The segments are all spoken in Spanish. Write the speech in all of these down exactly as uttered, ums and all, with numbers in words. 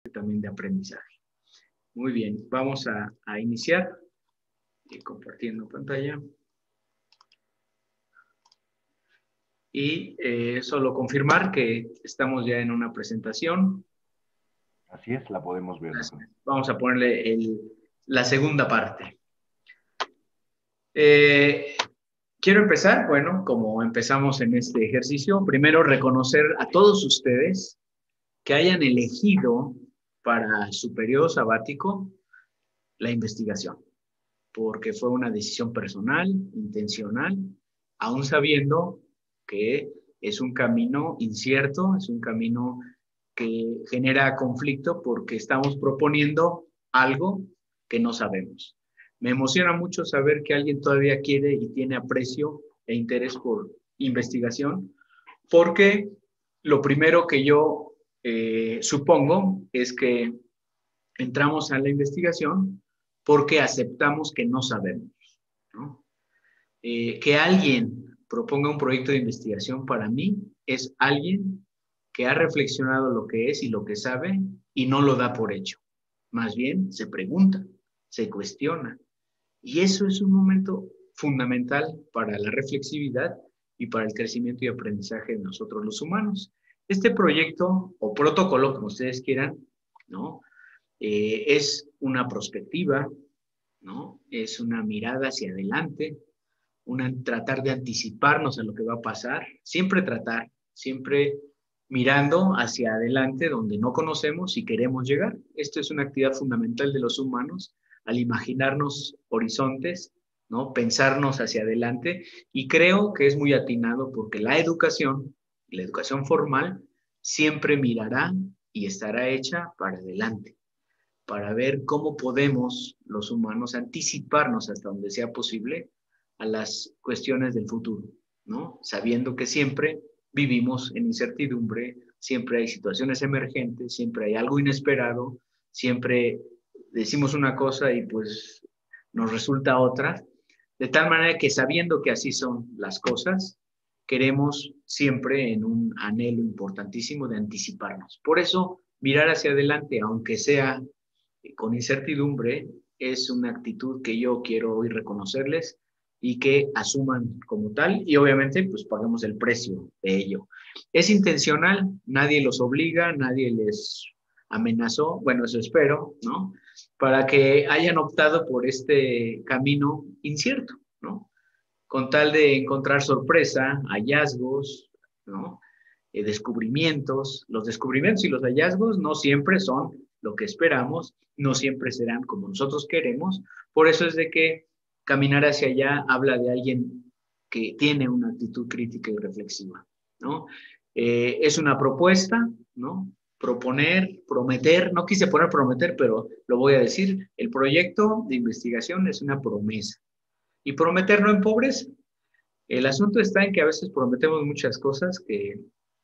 también de aprendizaje. Muy bien, vamos a, a iniciar y compartiendo pantalla. Y eh, solo confirmar que estamos ya en una presentación. Así es, la podemos ver. Vamos a ponerle el, la segunda parte. Eh, quiero empezar, bueno, como empezamos en este ejercicio, primero reconocer a todos ustedes que hayan elegido para su periodo sabático la investigación, porque fue una decisión personal, intencional, aún sabiendo que es un camino incierto, es un camino que genera conflicto porque estamos proponiendo algo que no sabemos. Me emociona mucho saber que alguien todavía quiere y tiene aprecio e interés por investigación, porque lo primero que yo eh, supongo es que entramos a la investigación porque aceptamos que no sabemos, ¿no? Eh, que alguien proponga un proyecto de investigación para mí es alguien que ha reflexionado lo que es y lo que sabe y no lo da por hecho. Más bien se pregunta, se cuestiona. Y eso es un momento fundamental para la reflexividad y para el crecimiento y aprendizaje de nosotros los humanos. Este proyecto o protocolo, como ustedes quieran, ¿no? Eh, es una perspectiva, ¿no? Es una mirada hacia adelante, una, tratar de anticiparnos a lo que va a pasar, siempre tratar, siempre mirando hacia adelante donde no conocemos y queremos llegar. Esto es una actividad fundamental de los humanos al imaginarnos horizontes, ¿no? Pensarnos hacia adelante, y creo que es muy atinado porque la educación, la educación formal, siempre mirará y estará hecha para adelante, para ver cómo podemos los humanos anticiparnos hasta donde sea posible a las cuestiones del futuro, ¿no? Sabiendo que siempre vivimos en incertidumbre, siempre hay situaciones emergentes, siempre hay algo inesperado, siempre decimos una cosa y pues nos resulta otra, de tal manera que sabiendo que así son las cosas, queremos siempre en un anhelo importantísimo de anticiparnos. Por eso, mirar hacia adelante, aunque sea con incertidumbre, es una actitud que yo quiero hoy reconocerles y que asuman como tal, y obviamente pues pagamos el precio de ello. Es intencional, nadie los obliga, nadie les amenazó, bueno, eso espero, ¿no? Para que hayan optado por este camino incierto, ¿no? Con tal de encontrar sorpresa, hallazgos, ¿no? Eh, descubrimientos. Los descubrimientos y los hallazgos no siempre son lo que esperamos, no siempre serán como nosotros queremos. Por eso es de que caminar hacia allá habla de alguien que tiene una actitud crítica y reflexiva, ¿no? Eh, es una propuesta, ¿no? Proponer, prometer, no quise poner prometer, pero lo voy a decir, el proyecto de investigación es una promesa. Y prometer no empobrece. El asunto está en que a veces prometemos muchas cosas que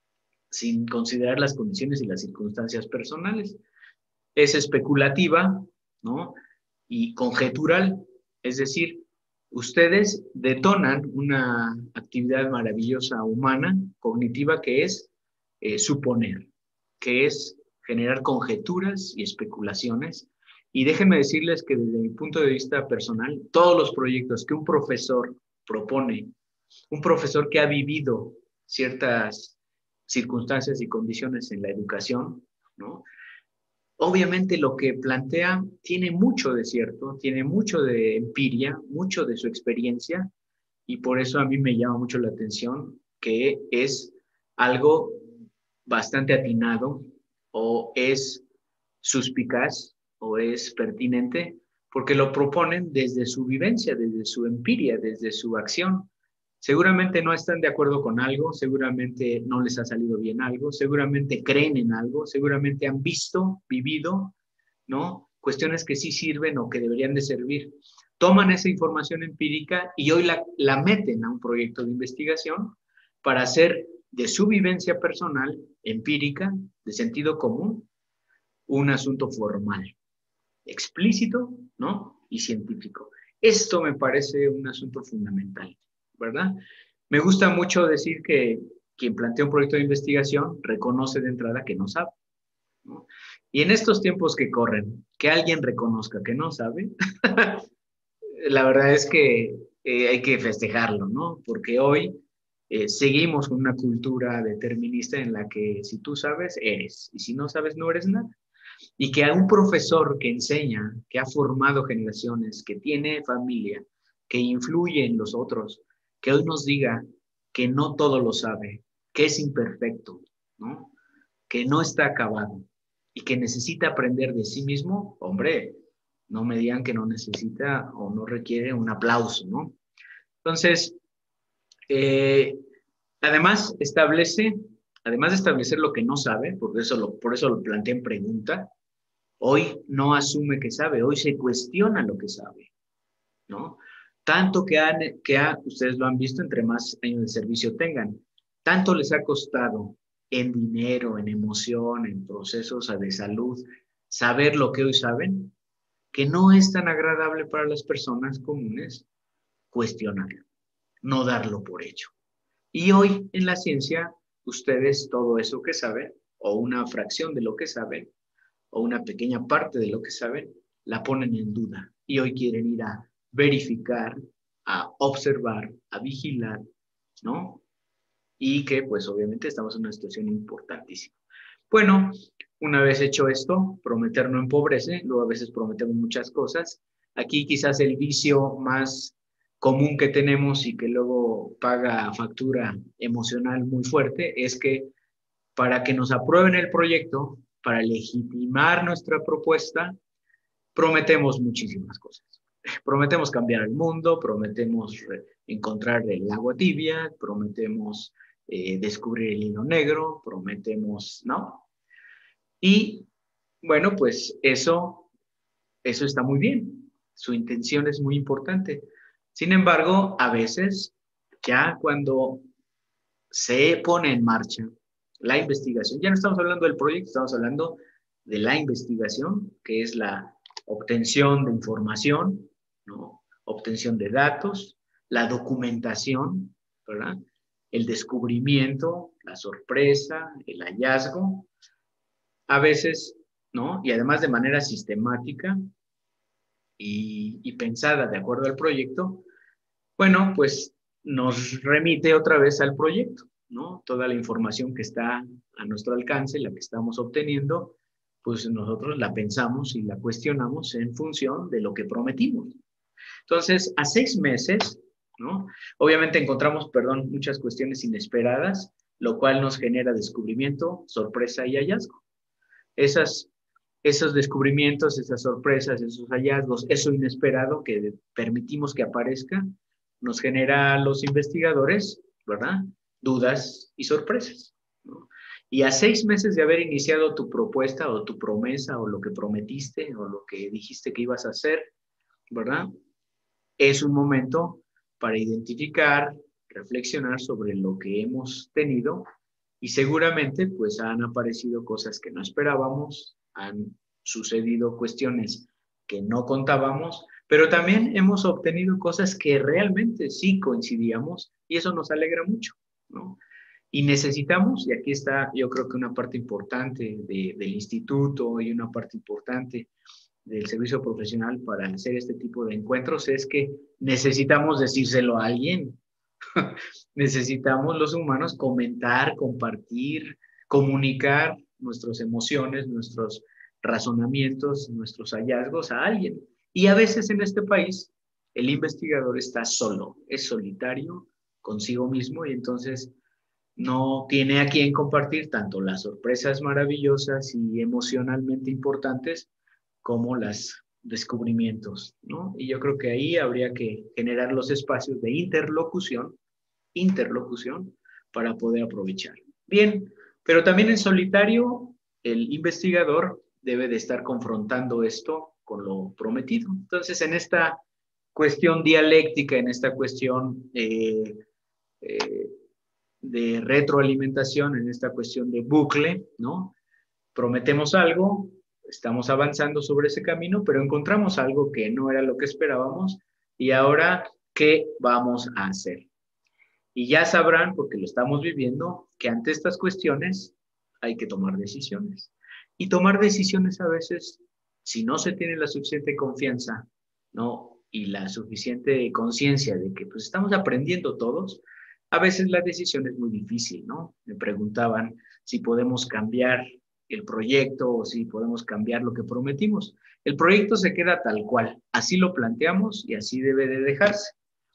sin considerar las condiciones y las circunstancias personales. Es especulativa, ¿no? Y conjetural, es decir, ustedes detonan una actividad maravillosa humana, cognitiva, que es eh, suponer, que es generar conjeturas y especulaciones. Y déjenme decirles que desde mi punto de vista personal, todos los proyectos que un profesor propone, un profesor que ha vivido ciertas circunstancias y condiciones en la educación, ¿no? Obviamente lo que plantea tiene mucho de cierto, tiene mucho de empiria, mucho de su experiencia, y por eso a mí me llama mucho la atención que es algo bastante atinado o es suspicaz o es pertinente porque lo proponen desde su vivencia, desde su empiria, desde su acción. Seguramente no están de acuerdo con algo, seguramente no les ha salido bien algo, seguramente creen en algo, seguramente han visto, vivido, ¿no? Cuestiones que sí sirven o que deberían de servir. Toman esa información empírica y hoy la, la meten a un proyecto de investigación para hacer de su vivencia personal, empírica, de sentido común, un asunto formal, explícito, ¿no? Y científico. Esto me parece un asunto fundamental, ¿verdad? Me gusta mucho decir que quien plantea un proyecto de investigación reconoce de entrada que no sabe, ¿no? Y en estos tiempos que corren, que alguien reconozca que no sabe, la verdad es que eh, hay que festejarlo, ¿no? Porque hoy eh, seguimos con una cultura determinista en la que si tú sabes, eres, y si no sabes, no eres nada. Y que a un profesor que enseña, que ha formado generaciones, que tiene familia, que influye en los otros, que hoy nos diga que no todo lo sabe, que es imperfecto, ¿no? Que no está acabado y que necesita aprender de sí mismo, hombre, no me digan que no necesita o no requiere un aplauso, ¿no? Entonces, eh, además establece, además de establecer lo que no sabe, por eso lo, por eso lo planteé en pregunta, hoy no asume que sabe, hoy se cuestiona lo que sabe, ¿no? Tanto que, han, que ha, ustedes lo han visto, entre más años de servicio tengan, tanto les ha costado en dinero, en emoción, en procesos de salud, saber lo que hoy saben, que no es tan agradable para las personas comunes cuestionarlo, no darlo por hecho. Y hoy en la ciencia, ustedes todo eso que saben, o una fracción de lo que saben, o una pequeña parte de lo que saben, la ponen en duda. Y hoy quieren ir a verificar, a observar, a vigilar, ¿no? Y que pues obviamente estamos en una situación importantísima. Bueno, una vez hecho esto, prometer no empobrece, luego a veces prometemos muchas cosas. Aquí quizás el vicio más común que tenemos y que luego paga factura emocional muy fuerte es que para que nos aprueben el proyecto, para legitimar nuestra propuesta, prometemos muchísimas cosas. Prometemos cambiar el mundo, prometemos encontrar el agua tibia, prometemos eh, descubrir el hilo negro, prometemos, ¿no? Y bueno, pues eso, eso está muy bien. Su intención es muy importante. Sin embargo, a veces, ya cuando se pone en marcha la investigación, ya no estamos hablando del proyecto, estamos hablando de la investigación, que es la obtención de información, ¿no? Obtención de datos, la documentación, ¿verdad? El descubrimiento, la sorpresa, el hallazgo, a veces, ¿no? Y además de manera sistemática y, y pensada de acuerdo al proyecto, bueno, pues nos remite otra vez al proyecto, ¿no? Toda la información que está a nuestro alcance, la que estamos obteniendo, pues nosotros la pensamos y la cuestionamos en función de lo que prometimos. Entonces, a seis meses, ¿no? Obviamente encontramos, perdón, muchas cuestiones inesperadas, lo cual nos genera descubrimiento, sorpresa y hallazgo. Esas, esos descubrimientos, esas sorpresas, esos hallazgos, eso inesperado que permitimos que aparezca, nos genera a los investigadores, ¿verdad? Dudas y sorpresas, ¿no? Y a seis meses de haber iniciado tu propuesta o tu promesa o lo que prometiste o lo que dijiste que ibas a hacer, ¿verdad? Es un momento para identificar, reflexionar sobre lo que hemos tenido y seguramente pues han aparecido cosas que no esperábamos, han sucedido cuestiones que no contábamos, pero también hemos obtenido cosas que realmente sí coincidíamos y eso nos alegra mucho, ¿no? Y necesitamos, y aquí está yo creo que una parte importante de, del instituto y una parte importante del servicio profesional para hacer este tipo de encuentros es que necesitamos decírselo a alguien. Necesitamos los humanos comentar, compartir, comunicar nuestras emociones, nuestros razonamientos, nuestros hallazgos a alguien. Y a veces en este país el investigador está solo, es solitario consigo mismo y entonces no tiene a quien compartir tanto las sorpresas maravillosas y emocionalmente importantes como los descubrimientos, ¿no? Y yo creo que ahí habría que generar los espacios de interlocución, interlocución, para poder aprovechar. Bien, pero también en solitario, el investigador debe de estar confrontando esto con lo prometido. Entonces, en esta cuestión dialéctica, en esta cuestión eh, eh, de retroalimentación, en esta cuestión de bucle, ¿no? Prometemos algo, estamos avanzando sobre ese camino, pero encontramos algo que no era lo que esperábamos y ahora, ¿qué vamos a hacer? Y ya sabrán, porque lo estamos viviendo, que ante estas cuestiones hay que tomar decisiones. Y tomar decisiones a veces, si no se tiene la suficiente confianza, ¿no? Y la suficiente conciencia de que pues estamos aprendiendo todos, a veces la decisión es muy difícil, ¿no? Me preguntaban si podemos cambiar el proyecto o si podemos cambiar lo que prometimos. El proyecto se queda tal cual, así lo planteamos y así debe de dejarse.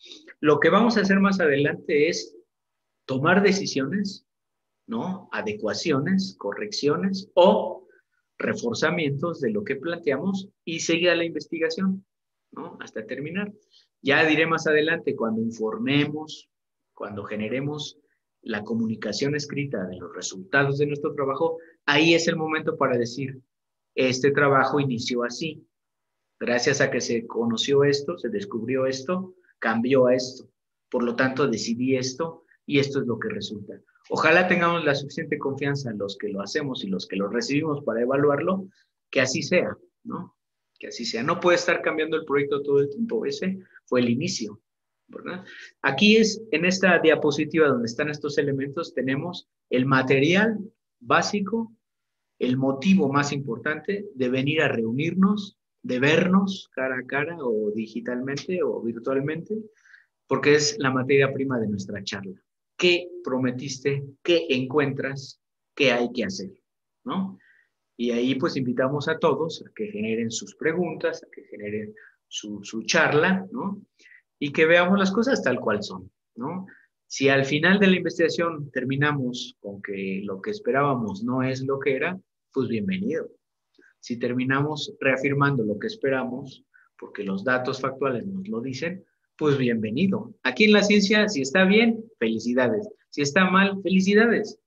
Lo que vamos a hacer más adelante es tomar decisiones, ¿no? Adecuaciones, correcciones o reforzamientos de lo que planteamos y seguir a la investigación, ¿no? Hasta terminar. Ya diré más adelante, cuando informemos, cuando generemos la comunicación escrita de los resultados de nuestro trabajo, ahí es el momento para decir, este trabajo inició así. Gracias a que se conoció esto, se descubrió esto, cambió a esto. Por lo tanto, decidí esto y esto es lo que resulta. Ojalá tengamos la suficiente confianza en los que lo hacemos y los que lo recibimos para evaluarlo, que así sea, ¿no? Que así sea. No puede estar cambiando el proyecto todo el tiempo. Ese fue el inicio, ¿verdad? Aquí es, en esta diapositiva donde están estos elementos, tenemos el material básico, el motivo más importante de venir a reunirnos, de vernos cara a cara o digitalmente o virtualmente, porque es la materia prima de nuestra charla. ¿Qué prometiste? ¿Qué encuentras? ¿Qué hay que hacer? ¿No? Y ahí pues invitamos a todos a que generen sus preguntas, a que generen su, su charla, ¿no? Y que veamos las cosas tal cual son, ¿no? Si al final de la investigación terminamos con que lo que esperábamos no es lo que era, pues bienvenido. Si terminamos reafirmando lo que esperamos, porque los datos factuales nos lo dicen, pues bienvenido. Aquí en la ciencia, si está bien, felicidades. Si está mal, felicidades.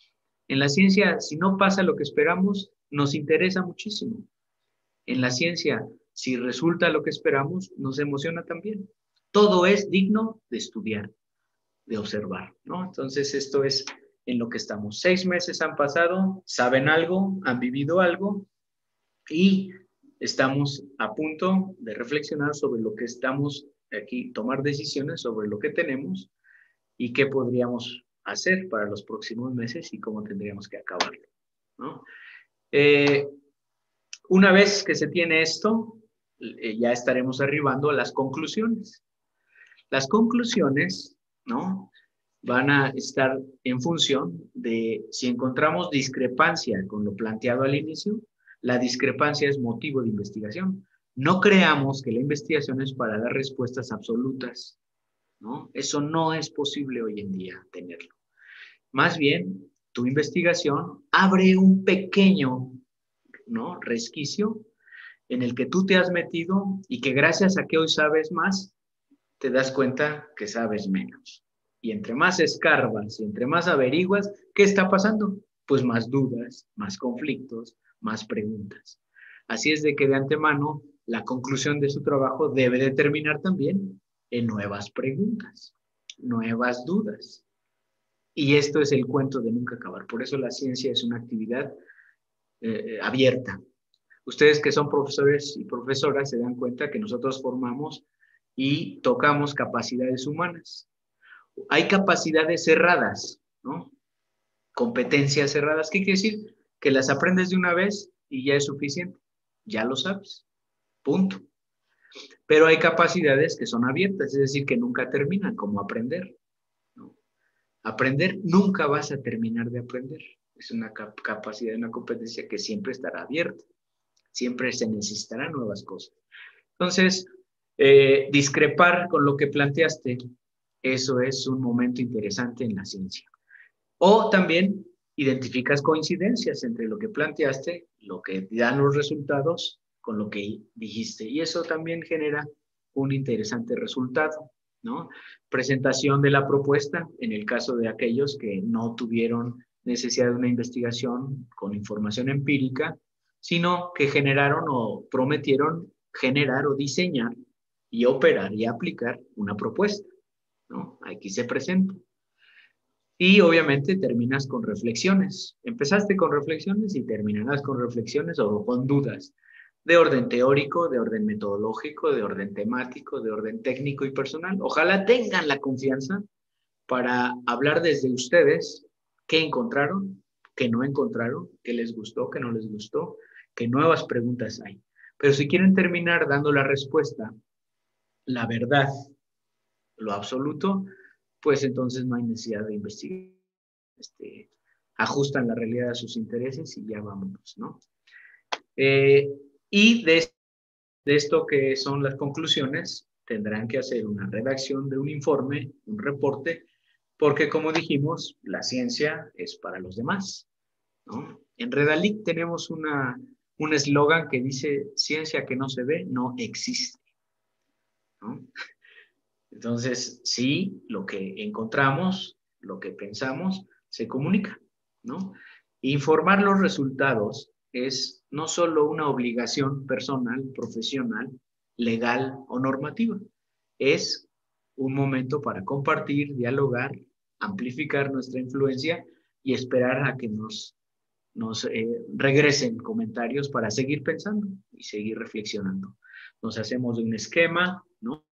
En la ciencia, si no pasa lo que esperamos, nos interesa muchísimo. En la ciencia, si resulta lo que esperamos, nos emociona también. Todo es digno de estudiar, de observar, ¿no? Entonces, esto es en lo que estamos. Seis meses han pasado, saben algo, han vivido algo y estamos a punto de reflexionar sobre lo que estamos aquí, tomar decisiones sobre lo que tenemos y qué podríamos hacer para los próximos meses y cómo tendríamos que acabarlo, ¿no? Eh, una vez que se tiene esto, eh, ya estaremos arribando a las conclusiones. Las conclusiones, ¿no? Van a estar en función de si encontramos discrepancia con lo planteado al inicio. La discrepancia es motivo de investigación. No creamos que la investigación es para dar respuestas absolutas, ¿no? Eso no es posible hoy en día tenerlo. Más bien, tu investigación abre un pequeño, ¿no?, resquicio en el que tú te has metido y que gracias a que hoy sabes más, te das cuenta que sabes menos. Y entre más escarbas y entre más averiguas, ¿qué está pasando? Pues más dudas, más conflictos, más preguntas. Así es de que de antemano, la conclusión de su trabajo debe determinar también en nuevas preguntas, nuevas dudas. Y esto es el cuento de nunca acabar. Por eso la ciencia es una actividad eh, abierta. Ustedes que son profesores y profesoras se dan cuenta que nosotros formamos y tocamos capacidades humanas. Hay capacidades cerradas, ¿no? Competencias cerradas. ¿Qué quiere decir? Que las aprendes de una vez y ya es suficiente. Ya lo sabes. Punto. Pero hay capacidades que son abiertas, es decir, que nunca terminan, como aprender, ¿no? Aprender, nunca vas a terminar de aprender. Es una cap capacidad, una competencia que siempre estará abierta. Siempre se necesitarán nuevas cosas. Entonces, eh, discrepar con lo que planteaste, eso es un momento interesante en la ciencia. O también identificas coincidencias entre lo que planteaste, lo que dan los resultados, con lo que dijiste. Y eso también genera un interesante resultado, ¿no? Presentación de la propuesta, en el caso de aquellos que no tuvieron necesidad de una investigación con información empírica, sino que generaron o prometieron generar o diseñar y operar y aplicar una propuesta, ¿no? Aquí se presenta. Y obviamente terminas con reflexiones. Empezaste con reflexiones y terminarás con reflexiones o con dudas de orden teórico, de orden metodológico, de orden temático, de orden técnico y personal. Ojalá tengan la confianza para hablar desde ustedes qué encontraron, qué no encontraron, qué les gustó, qué no les gustó, qué nuevas preguntas hay. Pero si quieren terminar dando la respuesta, la verdad, lo absoluto, pues entonces no hay necesidad de investigar. Este, ajustan la realidad a sus intereses y ya vámonos, ¿no? Eh, y de, de esto que son las conclusiones, tendrán que hacer una redacción de un informe, un reporte, porque como dijimos, la ciencia es para los demás, ¿no? En Redalic tenemos una, un eslogan que dice, ciencia que no se ve no existe, ¿no? Entonces, sí, lo que encontramos, lo que pensamos, se comunica, ¿no? Informar los resultados es no solo una obligación personal, profesional, legal o normativa, es un momento para compartir, dialogar, amplificar nuestra influencia y esperar a que nos, nos eh, regresen comentarios para seguir pensando y seguir reflexionando. Nos hacemos de un esquema, ¿no?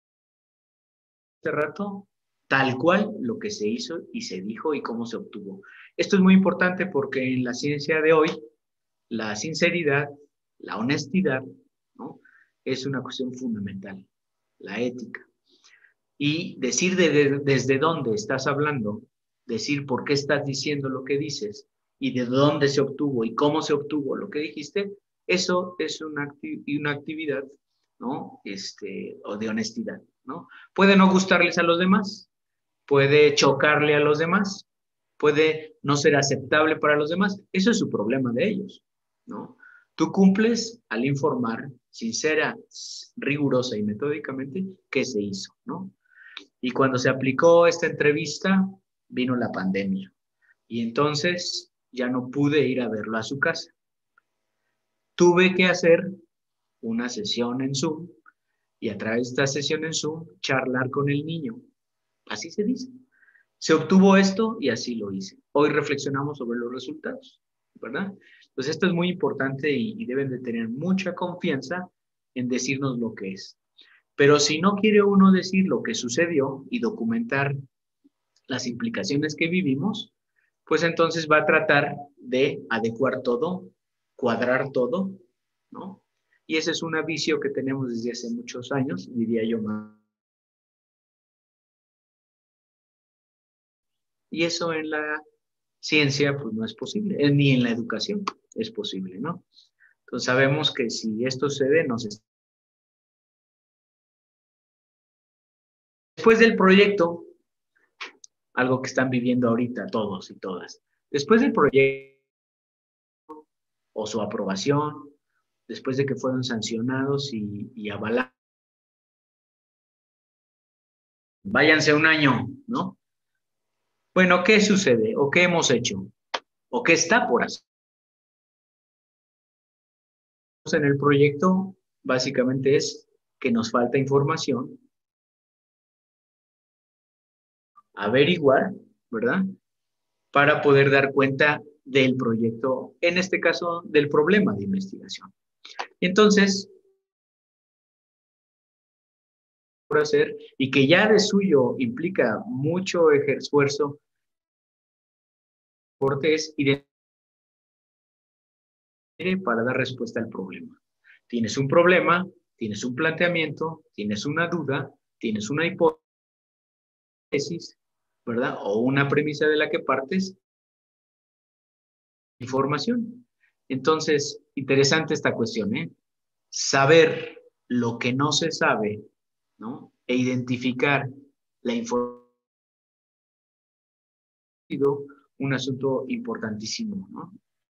Este rato, tal cual lo que se hizo y se dijo y cómo se obtuvo. Esto es muy importante porque en la ciencia de hoy, la sinceridad, la honestidad, ¿no? Es una cuestión fundamental, la ética. Y decir de, de, desde dónde estás hablando, decir por qué estás diciendo lo que dices y de dónde se obtuvo y cómo se obtuvo lo que dijiste, eso es una, acti una actividad, ¿no? Este, o de honestidad, ¿no? Puede no gustarles a los demás, puede chocarle a los demás, puede no ser aceptable para los demás. Eso es su problema de ellos, ¿no? Tú cumples al informar sincera, rigurosa y metódicamente qué se hizo, ¿no? Y cuando se aplicó esta entrevista, vino la pandemia. Y entonces ya no pude ir a verlo a su casa. Tuve que hacer una sesión en Zoom y a través de esta sesión en Zoom charlar con el niño. Así se dice. Se obtuvo esto y así lo hice. Hoy reflexionamos sobre los resultados, ¿verdad? Entonces esto es muy importante y, y deben de tener mucha confianza en decirnos lo que es. Pero si no quiere uno decir lo que sucedió y documentar las implicaciones que vivimos, pues entonces va a tratar de adecuar todo, cuadrar todo, ¿no? Y ese es un vicio que tenemos desde hace muchos años, diría yo más. Y eso en la ciencia, pues no es posible, eh, ni en la educación es posible, ¿no? Entonces sabemos que si esto sucede, nos... Después del proyecto, algo que están viviendo ahorita todos y todas, después del proyecto o su aprobación, después de que fueron sancionados y, y avalados, váyanse un año, ¿no? Bueno, ¿qué sucede? ¿O qué hemos hecho? ¿O qué está por hacer? En el proyecto, básicamente es que nos falta información, averiguar, ¿verdad? Para poder dar cuenta del proyecto, en este caso, del problema de investigación. Entonces, por hacer, y que ya de suyo implica mucho esfuerzo, es identificar para dar respuesta al problema. Tienes un problema, tienes un planteamiento, tienes una duda, tienes una hipótesis, ¿verdad? O una premisa de la que partes, información. Entonces, interesante esta cuestión, ¿eh? Saber lo que no se sabe, ¿no? E identificar la información, un asunto importantísimo, ¿no?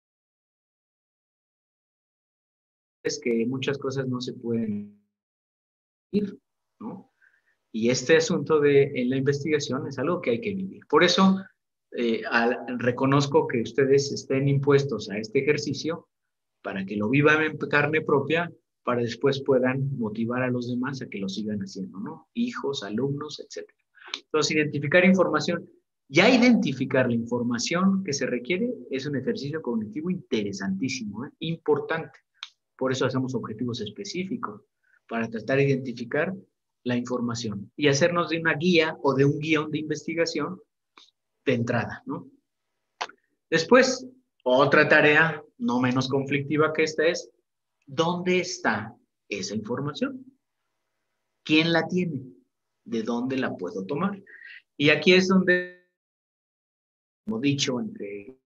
Es que muchas cosas no se pueden ir, ¿no? Y este asunto de en la investigación es algo que hay que vivir. Por eso, eh, al, reconozco que ustedes estén impuestos a este ejercicio para que lo vivan en carne propia, para después puedan motivar a los demás a que lo sigan haciendo, ¿no? Hijos, alumnos, etcétera. Entonces, identificar información. Ya identificar la información que se requiere es un ejercicio cognitivo interesantísimo, ¿eh? Importante. Por eso hacemos objetivos específicos, para tratar de identificar la información y hacernos de una guía o de un guión de investigación de entrada, ¿no? Después, otra tarea no menos conflictiva que esta es, ¿dónde está esa información? ¿Quién la tiene? ¿De dónde la puedo tomar? Y aquí es donde, como dicho, entre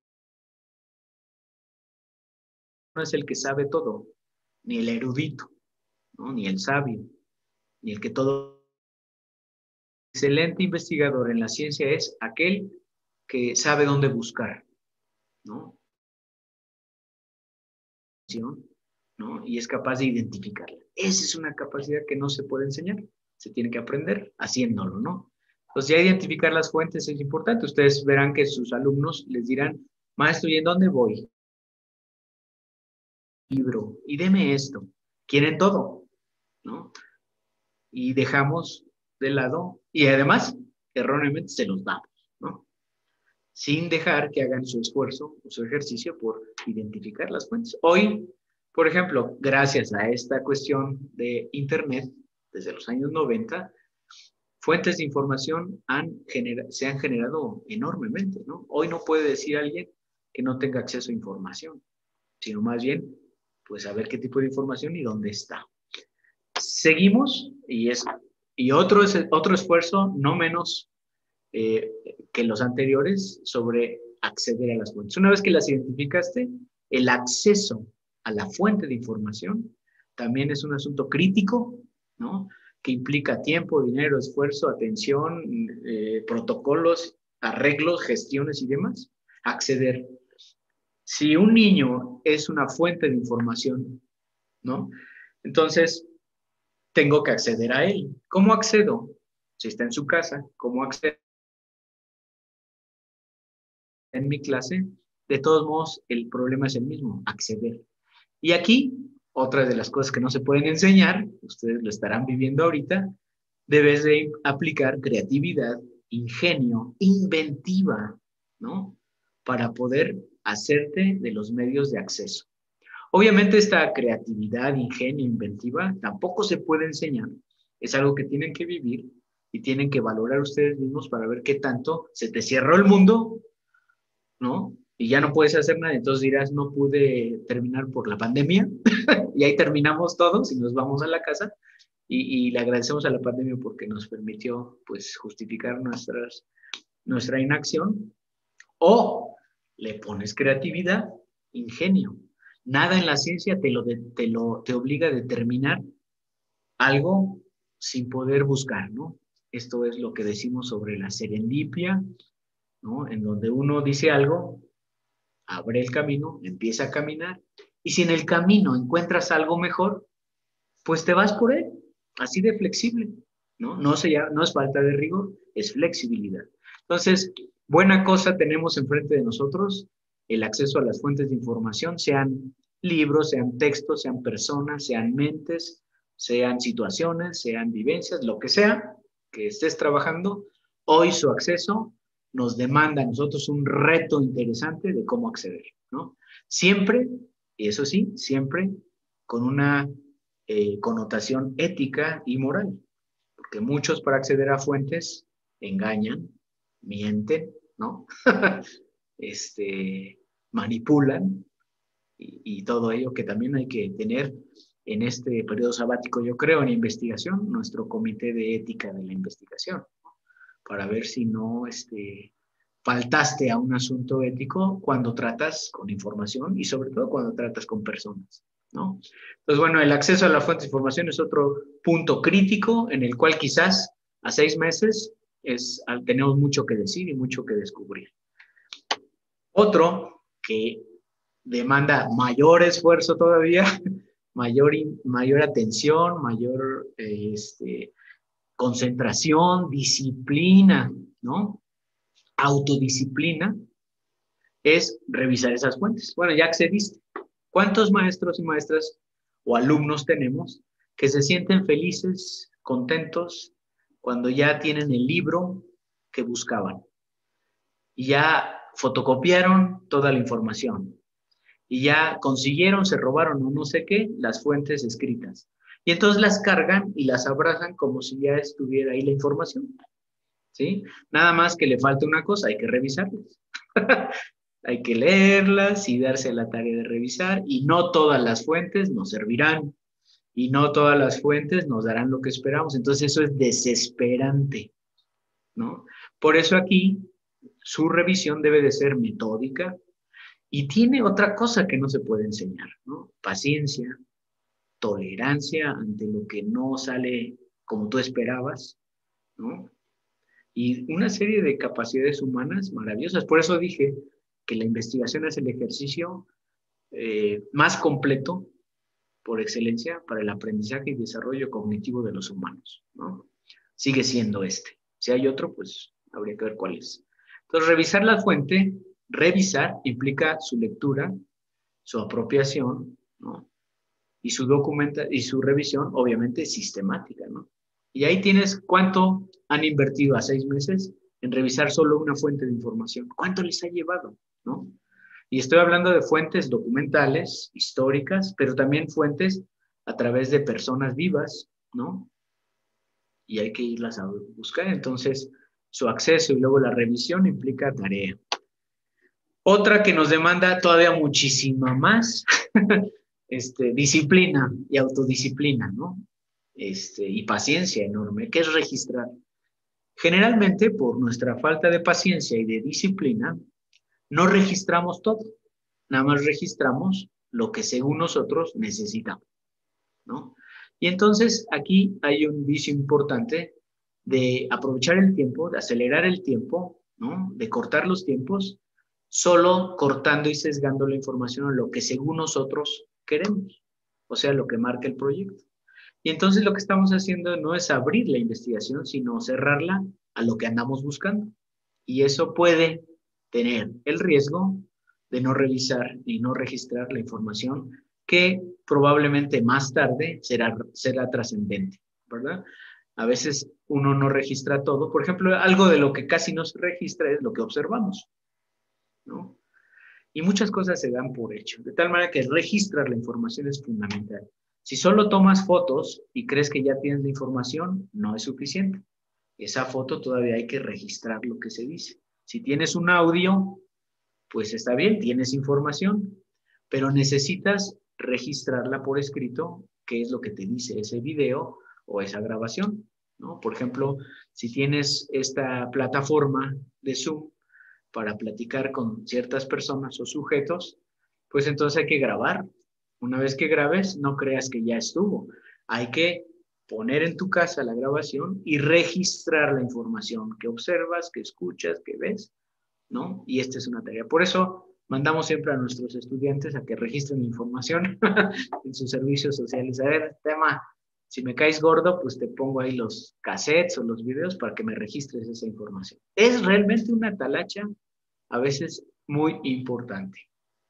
no es el que sabe todo, ni el erudito, ¿no? Ni el sabio, ni el que todo. Excelente investigador en la ciencia es aquel que sabe dónde buscar, ¿no? ¿no? Y es capaz de identificarla. Esa es una capacidad que no se puede enseñar, se tiene que aprender haciéndolo, ¿no? Entonces, ya identificar las fuentes es importante. Ustedes verán que sus alumnos les dirán, maestro, ¿y en dónde voy? Libro, y deme esto. Quieren todo, ¿no? Y dejamos de lado, y además, erróneamente se los damos, ¿no? Sin dejar que hagan su esfuerzo o su ejercicio por identificar las fuentes. Hoy, por ejemplo, gracias a esta cuestión de Internet, desde los años noventa, fuentes de información han se han generado enormemente, ¿no? Hoy no puede decir alguien que no tenga acceso a información, sino más bien, pues saber qué tipo de información y dónde está. Seguimos, y, es, y otro, es, otro esfuerzo no menos eh, que los anteriores sobre acceder a las fuentes. Una vez que las identificaste, el acceso a la fuente de información también es un asunto crítico, ¿no? Que implica tiempo, dinero, esfuerzo, atención, eh, protocolos, arreglos, gestiones y demás. Acceder. Si un niño es una fuente de información, ¿no? Entonces, tengo que acceder a él. ¿Cómo accedo? Si está en su casa, ¿cómo accedo? En mi clase, de todos modos, el problema es el mismo, acceder. Y aquí, otra de las cosas que no se pueden enseñar, ustedes lo estarán viviendo ahorita, debes de aplicar creatividad, ingenio, inventiva, ¿no? Para poder hacerte de los medios de acceso. Obviamente esta creatividad, ingenio, inventiva, tampoco se puede enseñar. Es algo que tienen que vivir y tienen que valorar ustedes mismos para ver qué tanto se te cerró el mundo, ¿no? Y ya no puedes hacer nada, entonces dirás, no pude terminar por la pandemia, y ahí terminamos todos y nos vamos a la casa, y, y le agradecemos a la pandemia porque nos permitió, pues, justificar nuestras, nuestra inacción, o le pones creatividad, ingenio. Nada en la ciencia te, lo de, te, lo, te obliga a determinar algo sin poder buscar, ¿no? Esto es lo que decimos sobre la serendipia, ¿no? En donde uno dice algo, abre el camino, empieza a caminar, y si en el camino encuentras algo mejor, pues te vas por él, así de flexible, ¿no? No, se llama, no es falta de rigor, es flexibilidad. Entonces, buena cosa tenemos enfrente de nosotros, el acceso a las fuentes de información, sean libros, sean textos, sean personas, sean mentes, sean situaciones, sean vivencias, lo que sea que estés trabajando, hoy su acceso nos demanda a nosotros un reto interesante de cómo acceder, ¿no? Siempre, y eso sí, siempre con una eh, connotación ética y moral, porque muchos para acceder a fuentes engañan, mienten, ¿no? este, manipulan y, y todo ello que también hay que tener en este periodo sabático, yo creo, en investigación, nuestro comité de ética de la investigación, ¿no? Para ver si no este, faltaste a un asunto ético cuando tratas con información y sobre todo cuando tratas con personas, ¿no? Entonces, bueno, el acceso a la fuente de información es otro punto crítico en el cual quizás a seis meses es, tenemos mucho que decir y mucho que descubrir. Otro que demanda mayor esfuerzo todavía, mayor, mayor atención, mayor eh, este, concentración, disciplina, ¿no? Autodisciplina, es revisar esas fuentes. Bueno, ya accediste. ¿Cuántos maestros y maestras o alumnos tenemos que se sienten felices, contentos, cuando ya tienen el libro que buscaban? Y ya fotocopiaron toda la información. Y ya consiguieron, se robaron o no sé qué, las fuentes escritas. Y entonces las cargan y las abrazan como si ya estuviera ahí la información. ¿Sí? Nada más que le falta una cosa, hay que revisarlas. Hay que leerlas y darse a la tarea de revisar, y no todas las fuentes nos servirán, y no todas las fuentes nos darán lo que esperamos. Entonces eso es desesperante, ¿no? Por eso aquí su revisión debe de ser metódica y tiene otra cosa que no se puede enseñar, ¿no? Paciencia, tolerancia ante lo que no sale como tú esperabas, ¿no? Y una serie de capacidades humanas maravillosas. Por eso dije que la investigación es el ejercicio eh, más completo por excelencia para el aprendizaje y desarrollo cognitivo de los humanos, ¿no? Sigue siendo este. Si hay otro, pues habría que ver cuál es. Entonces, revisar la fuente, revisar implica su lectura, su apropiación, ¿no? Y su documenta y su revisión, obviamente, sistemática, ¿no? Y ahí tienes cuánto han invertido a seis meses en revisar solo una fuente de información. ¿Cuánto les ha llevado, no? Y estoy hablando de fuentes documentales, históricas, pero también fuentes a través de personas vivas, ¿no? Y hay que irlas a buscar. Entonces, su acceso y luego la revisión implica tarea. Otra que nos demanda todavía muchísima más este, disciplina y autodisciplina, ¿no? Este, y paciencia enorme, que es registrar. Generalmente, por nuestra falta de paciencia y de disciplina, no registramos todo, nada más registramos lo que según nosotros necesitamos, ¿no? Y entonces aquí hay un vicio importante de aprovechar el tiempo, de acelerar el tiempo, ¿no? De cortar los tiempos, solo cortando y sesgando la información a lo que según nosotros queremos, o sea, lo que marca el proyecto. Y entonces lo que estamos haciendo no es abrir la investigación, sino cerrarla a lo que andamos buscando. Y eso puede tener el riesgo de no revisar y no registrar la información que probablemente más tarde será, será trascendente, ¿verdad? A veces uno no registra todo. Por ejemplo, algo de lo que casi no se registra es lo que observamos, ¿no? Y muchas cosas se dan por hecho, de tal manera que registrar la información es fundamental. Si solo tomas fotos y crees que ya tienes la información, no es suficiente. Esa foto todavía hay que registrar lo que se dice. Si tienes un audio, pues está bien, tienes información, pero necesitas registrarla por escrito, qué es lo que te dice ese video o esa grabación, ¿no? Por ejemplo, si tienes esta plataforma de Zoom para platicar con ciertas personas o sujetos, pues entonces hay que grabar. Una vez que grabes, no creas que ya estuvo. Hay que poner en tu casa la grabación y registrar la información que observas, que escuchas, que ves, ¿no? Y esta es una tarea. Por eso mandamos siempre a nuestros estudiantes a que registren la información en sus servicios sociales. A ver, tema, si me caes gordo, pues te pongo ahí los cassettes o los videos para que me registres esa información. Es realmente una talacha a veces muy importante.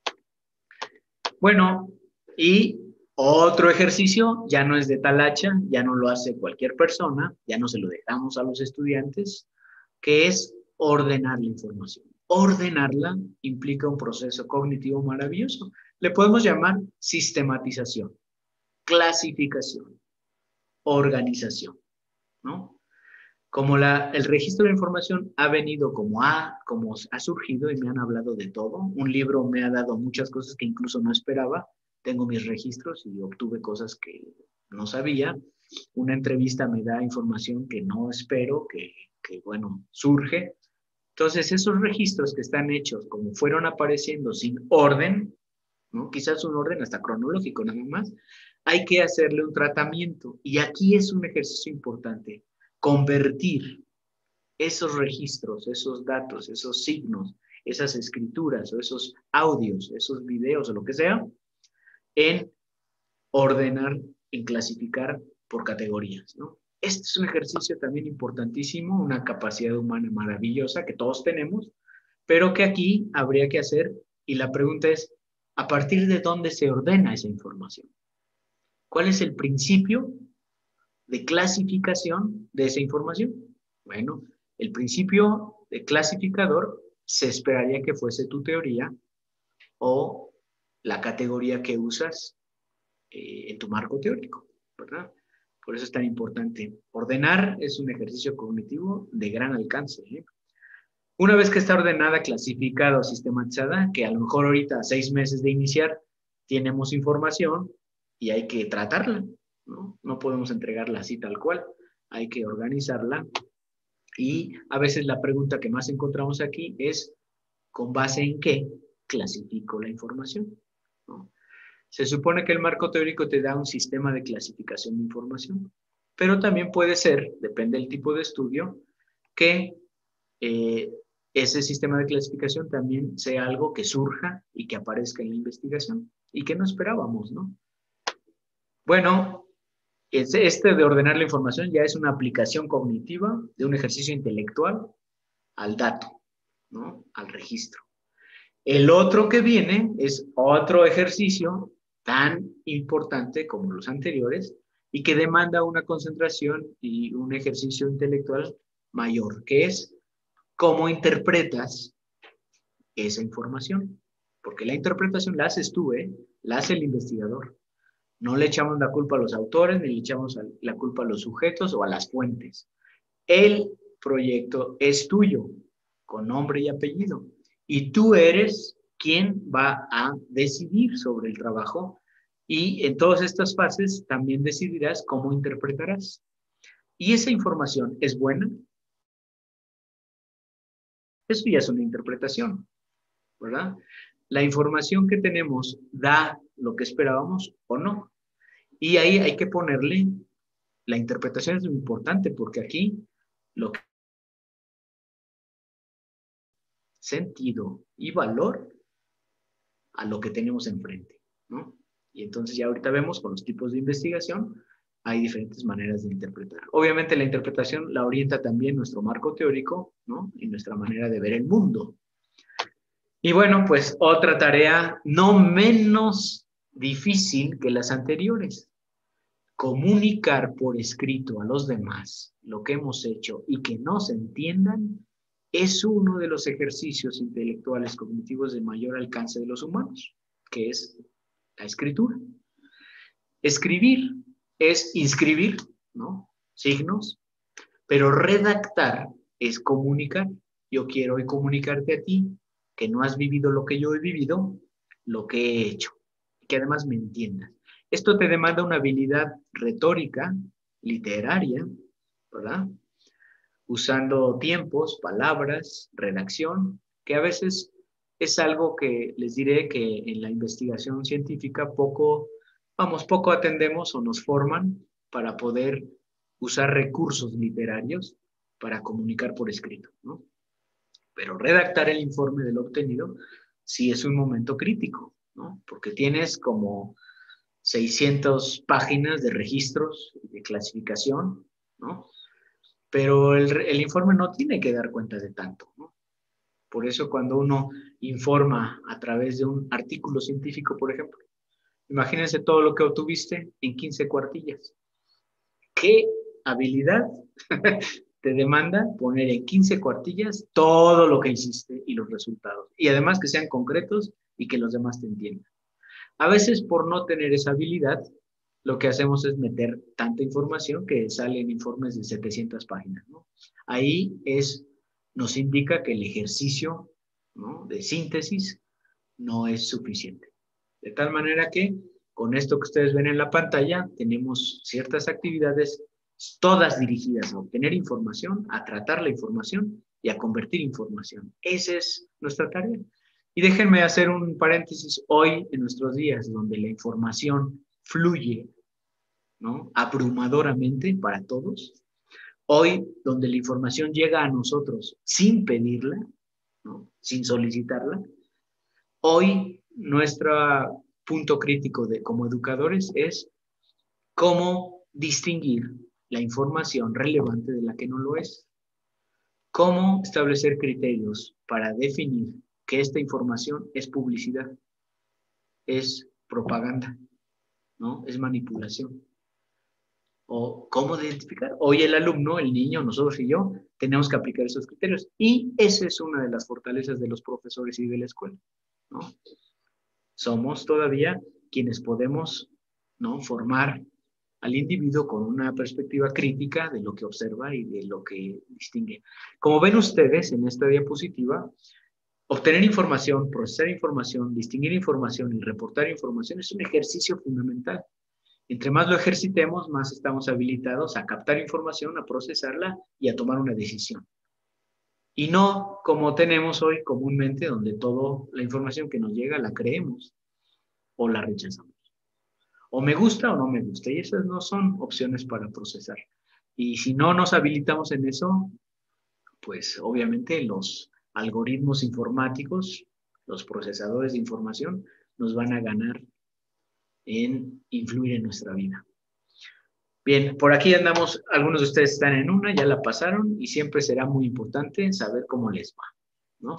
Bueno, y otro ejercicio ya no es de talacha, ya no lo hace cualquier persona, ya no se lo dejamos a los estudiantes, que es ordenar la información. Ordenarla implica un proceso cognitivo maravilloso. Le podemos llamar sistematización, clasificación, organización, ¿no? Como la, el registro de información ha venido como ha, como ha surgido y me han hablado de todo. Un libro me ha dado muchas cosas que incluso no esperaba. Tengo mis registros y obtuve cosas que no sabía. Una entrevista me da información que no espero, que, que bueno, surge. Entonces, esos registros que están hechos como fueron apareciendo sin orden, ¿no? Quizás un orden hasta cronológico nada más, hay que hacerle un tratamiento. Y aquí es un ejercicio importante, convertir esos registros, esos datos, esos signos, esas escrituras o esos audios, esos videos o lo que sea, en ordenar, en clasificar por categorías, ¿no? Este es un ejercicio también importantísimo, una capacidad humana maravillosa que todos tenemos, pero que aquí habría que hacer, y la pregunta es, ¿a partir de dónde se ordena esa información? ¿Cuál es el principio de clasificación de esa información? Bueno, el principio de clasificador se esperaría que fuese tu teoría o la categoría que usas eh, en tu marco teórico, ¿verdad? Por eso es tan importante. Ordenar es un ejercicio cognitivo de gran alcance, ¿eh? Una vez que está ordenada, clasificada o sistematizada, que a lo mejor ahorita a seis meses de iniciar tenemos información y hay que tratarla, ¿no? No podemos entregarla así tal cual, hay que organizarla. Y a veces la pregunta que más encontramos aquí es, ¿con base en qué clasifico la información? ¿No? Se supone que el marco teórico te da un sistema de clasificación de información, pero también puede ser, depende del tipo de estudio, que eh, ese sistema de clasificación también sea algo que surja y que aparezca en la investigación y que no esperábamos, ¿no? Bueno, este de ordenar la información ya es una aplicación cognitiva de un ejercicio intelectual al dato, ¿no? Al registro. El otro que viene es otro ejercicio tan importante como los anteriores y que demanda una concentración y un ejercicio intelectual mayor, que es cómo interpretas esa información. Porque la interpretación la haces tú, ¿eh? La hace el investigador. No le echamos la culpa a los autores, ni le echamos la culpa a los sujetos o a las fuentes. El proyecto es tuyo, con nombre y apellido. Y tú eres quien va a decidir sobre el trabajo y en todas estas fases también decidirás cómo interpretarás. Y esa información es buena, eso ya es una interpretación, ¿verdad? La información que tenemos da lo que esperábamos o no. Y ahí hay que ponerle, la interpretación es muy importante porque aquí lo que sentido y valor a lo que tenemos enfrente, ¿no? Y entonces ya ahorita vemos con los tipos de investigación, hay diferentes maneras de interpretar. Obviamente la interpretación la orienta también nuestro marco teórico, ¿no? Y nuestra manera de ver el mundo. Y bueno, pues otra tarea no menos difícil que las anteriores. Comunicar por escrito a los demás lo que hemos hecho y que nos entiendan es uno de los ejercicios intelectuales cognitivos de mayor alcance de los humanos, que es la escritura. Escribir es inscribir, ¿no? Signos, pero redactar es comunicar. Yo quiero hoy comunicarte a ti que no has vivido lo que yo he vivido, lo que he hecho, que además me entiendas. Esto te demanda una habilidad retórica, literaria, ¿verdad? Usando tiempos, palabras, redacción, que a veces es algo que les diré que en la investigación científica poco, vamos, poco atendemos o nos forman para poder usar recursos literarios para comunicar por escrito, ¿no? Pero redactar el informe de lo obtenido sí es un momento crítico, ¿no? Porque tienes como seiscientas páginas de registros, de clasificación, ¿no? Pero el, el informe no tiene que dar cuenta de tanto, ¿no? Por eso cuando uno informa a través de un artículo científico, por ejemplo, imagínense todo lo que obtuviste en quince cuartillas. ¿Qué habilidad te demanda poner en quince cuartillas todo lo que hiciste y los resultados? Y además que sean concretos y que los demás te entiendan. A veces por no tener esa habilidad, lo que hacemos es meter tanta información que salen informes de setecientas páginas, ¿no? Ahí es, nos indica que el ejercicio, ¿no?, de síntesis no es suficiente. De tal manera que con esto que ustedes ven en la pantalla, tenemos ciertas actividades, todas dirigidas a obtener información, a tratar la información y a convertir información. Esa es nuestra tarea. Y déjenme hacer un paréntesis hoy en nuestros días, donde la información fluye, ¿no?, abrumadoramente para todos. Hoy, donde la información llega a nosotros sin pedirla, ¿no?, sin solicitarla. Hoy, nuestro punto crítico de, como educadores es cómo distinguir la información relevante de la que no lo es. Cómo establecer criterios para definir que esta información es publicidad, es propaganda, ¿no?, es manipulación. O cómo identificar. Hoy el alumno, el niño, nosotros y yo, tenemos que aplicar esos criterios. Y esa es una de las fortalezas de los profesores y de la escuela, ¿no? Somos todavía quienes podemos, ¿no?, formar al individuo con una perspectiva crítica de lo que observa y de lo que distingue. Como ven ustedes en esta diapositiva, obtener información, procesar información, distinguir información y reportar información es un ejercicio fundamental. Entre más lo ejercitemos, más estamos habilitados a captar información, a procesarla y a tomar una decisión. Y no como tenemos hoy comúnmente, donde toda la información que nos llega la creemos o la rechazamos. O me gusta o no me gusta, y esas no son opciones para procesar. Y si no nos habilitamos en eso, pues obviamente los algoritmos informáticos, los procesadores de información, nos van a ganar en influir en nuestra vida. Bien, por aquí andamos, algunos de ustedes están en una, ya la pasaron, y siempre será muy importante saber cómo les va, ¿no?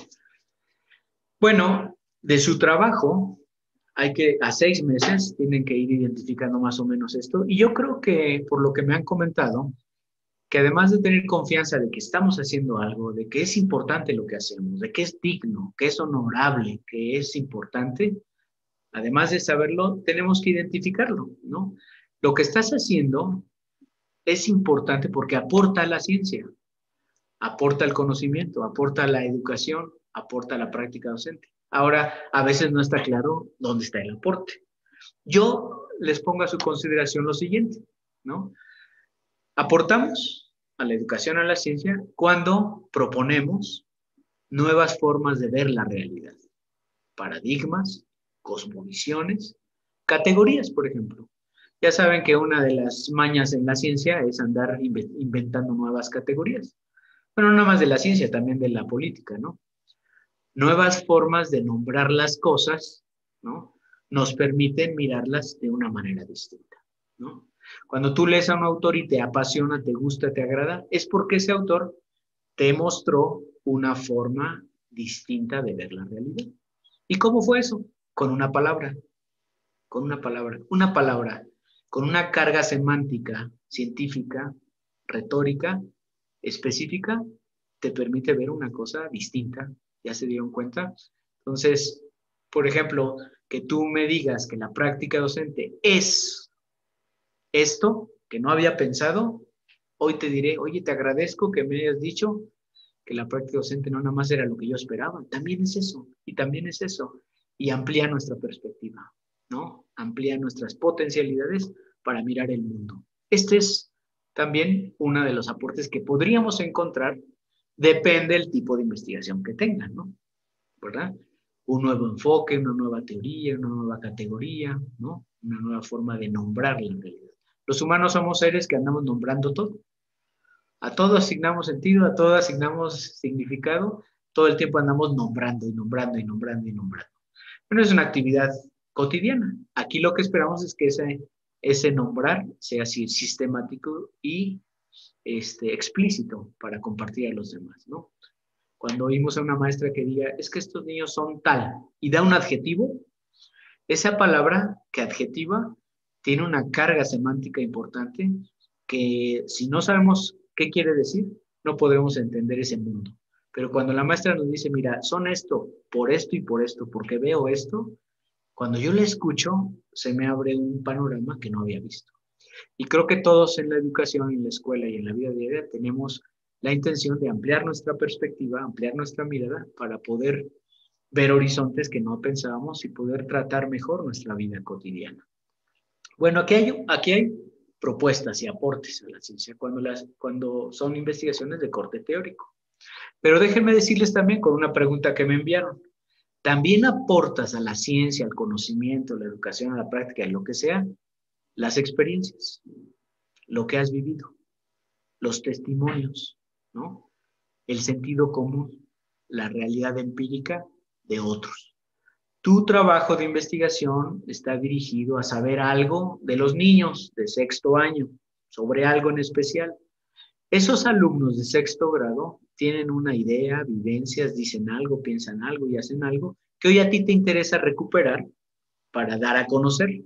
Bueno, de su trabajo, hay que, a seis meses, tienen que ir identificando más o menos esto, y yo creo que, por lo que me han comentado, que además de tener confianza de que estamos haciendo algo, de que es importante lo que hacemos, de que es digno, que es honorable, que es importante, además de saberlo, tenemos que identificarlo, ¿no? Lo que estás haciendo es importante porque aporta a la ciencia, aporta el conocimiento, aporta la educación, aporta la práctica docente. Ahora, a veces no está claro dónde está el aporte. Yo les pongo a su consideración lo siguiente, ¿no? Aportamos a la educación, a la ciencia, cuando proponemos nuevas formas de ver la realidad, paradigmas, cosmovisiones, categorías, por ejemplo. Ya saben que una de las mañas en la ciencia es andar inventando nuevas categorías. Bueno, no más de la ciencia, también de la política, ¿no? Nuevas formas de nombrar las cosas, ¿no? Nos permiten mirarlas de una manera distinta, ¿no? Cuando tú lees a un autor y te apasiona, te gusta, te agrada, es porque ese autor te mostró una forma distinta de ver la realidad. ¿Y cómo fue eso? Con una palabra, con una palabra, una palabra, con una carga semántica, científica, retórica, específica, te permite ver una cosa distinta. ¿Ya se dieron cuenta? Entonces, por ejemplo, que tú me digas que la práctica docente es esto que no había pensado, hoy te diré, oye, te agradezco que me hayas dicho que la práctica docente no nada más era lo que yo esperaba, también es eso, y también es eso, y amplía nuestra perspectiva, ¿no? Amplía nuestras potencialidades para mirar el mundo. Este es también uno de los aportes que podríamos encontrar, depende del tipo de investigación que tengan, ¿no? ¿Verdad? Un nuevo enfoque, una nueva teoría, una nueva categoría, ¿no? Una nueva forma de nombrar la realidad. Los humanos somos seres que andamos nombrando todo. A todo asignamos sentido, a todo asignamos significado, todo el tiempo andamos nombrando y nombrando y nombrando y nombrando. Pero es una actividad cotidiana. Aquí lo que esperamos es que ese, ese nombrar sea así sistemático y este, explícito para compartir a los demás, ¿no? Cuando oímos a una maestra que diga, es que estos niños son tal, y da un adjetivo, esa palabra que adjetiva tiene una carga semántica importante que si no sabemos qué quiere decir, no podremos entender ese mundo. Pero cuando la maestra nos dice, mira, son esto, por esto y por esto, porque veo esto, cuando yo la escucho, se me abre un panorama que no había visto. Y creo que todos en la educación, en la escuela y en la vida diaria tenemos la intención de ampliar nuestra perspectiva, ampliar nuestra mirada para poder ver horizontes que no pensábamos y poder tratar mejor nuestra vida cotidiana. Bueno, aquí hay, aquí hay propuestas y aportes a la ciencia cuando, las, cuando son investigaciones de corte teórico. Pero déjenme decirles también con una pregunta que me enviaron. ¿También aportas a la ciencia, al conocimiento, a la educación, a la práctica, lo que sea, las experiencias, lo que has vivido, los testimonios, ¿no? El sentido común, la realidad empírica de otros? Tu trabajo de investigación está dirigido a saber algo de los niños de sexto año, sobre algo en especial. Esos alumnos de sexto grado tienen una idea, vivencias, dicen algo, piensan algo y hacen algo que hoy a ti te interesa recuperar para dar a conocer.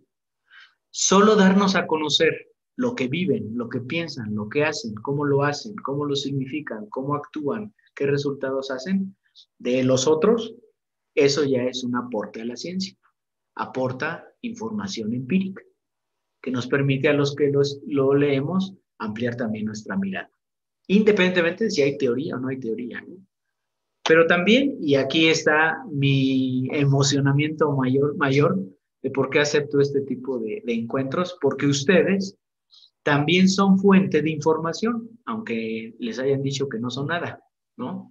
Solo darnos a conocer lo que viven, lo que piensan, lo que hacen, cómo lo hacen, cómo lo significan, cómo actúan, qué resultados hacen de los otros, eso ya es un aporte a la ciencia. Aporta información empírica. que nos permite a los que los, lo leemos ampliar también nuestra mirada, independientemente de si hay teoría o no hay teoría, ¿no? Pero también, y aquí está mi emocionamiento mayor, mayor de por qué acepto este tipo de, de encuentros, porque ustedes también son fuente de información, aunque les hayan dicho que no son nada, ¿no?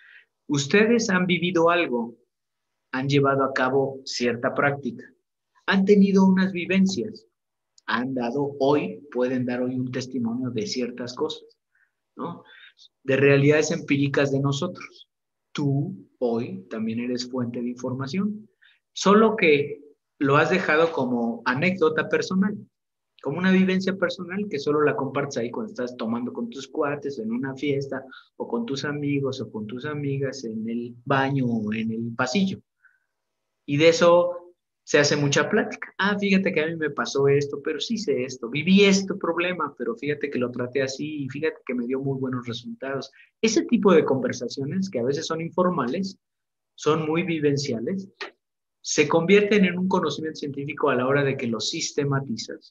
Ustedes han vivido algo, han llevado a cabo cierta práctica, han tenido unas vivencias, han dado hoy, pueden dar hoy un testimonio de ciertas cosas, ¿no? De realidades empíricas de nosotros. Tú hoy también eres fuente de información, solo que lo has dejado como anécdota personal, como una vivencia personal que solo la compartes ahí cuando estás tomando con tus cuates en una fiesta o con tus amigos o con tus amigas en el baño o en el pasillo. Y de eso se hace mucha plática. Ah, fíjate que a mí me pasó esto, pero sí sé esto. Viví este problema, pero fíjate que lo traté así y fíjate que me dio muy buenos resultados. Ese tipo de conversaciones, que a veces son informales, son muy vivenciales, se convierten en un conocimiento científico a la hora de que lo sistematizas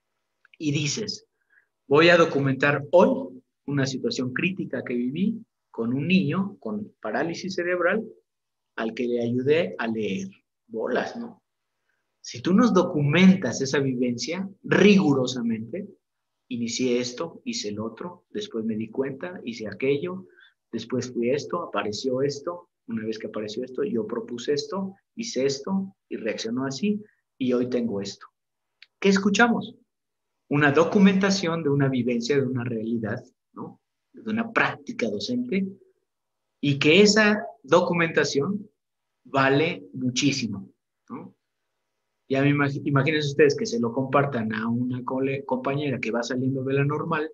y dices, voy a documentar hoy una situación crítica que viví con un niño con parálisis cerebral al que le ayudé a leer. Bolas, ¿no? Si tú nos documentas esa vivencia rigurosamente, inicié esto, hice el otro, después me di cuenta, hice aquello, después fui esto, apareció esto, una vez que apareció esto, yo propuse esto, hice esto y reaccionó así y hoy tengo esto. ¿Qué escuchamos? Una documentación de una vivencia, de una realidad, ¿no? De una práctica docente y que esa documentación vale muchísimo, ¿no? Ya me imag imagínense ustedes que se lo compartan a una compañera que va saliendo de la normal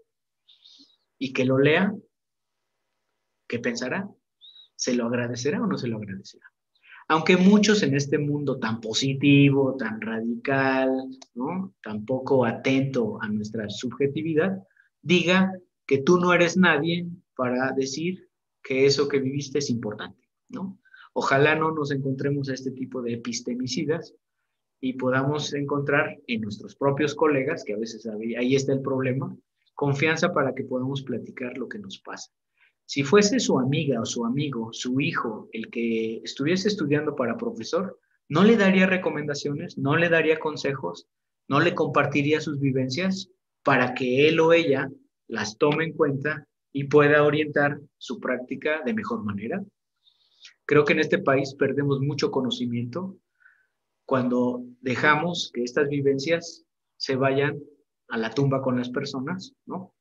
y que lo lea, ¿qué pensará? ¿Se lo agradecerá o no se lo agradecerá? Aunque muchos en este mundo tan positivo, tan radical, ¿no? Tan poco atento a nuestra subjetividad, diga que tú no eres nadie para decir que eso que viviste es importante, ¿no? Ojalá no nos encontremos a este tipo de epistemicidas y podamos encontrar en nuestros propios colegas, que a veces ahí está el problema, confianza para que podamos platicar lo que nos pasa. Si fuese su amiga o su amigo, su hijo, el que estuviese estudiando para profesor, no le daría recomendaciones, no le daría consejos, no le compartiría sus vivencias para que él o ella las tome en cuenta y pueda orientar su práctica de mejor manera. Creo que en este país perdemos mucho conocimiento cuando dejamos que estas vivencias se vayan a la tumba con las personas, ¿no?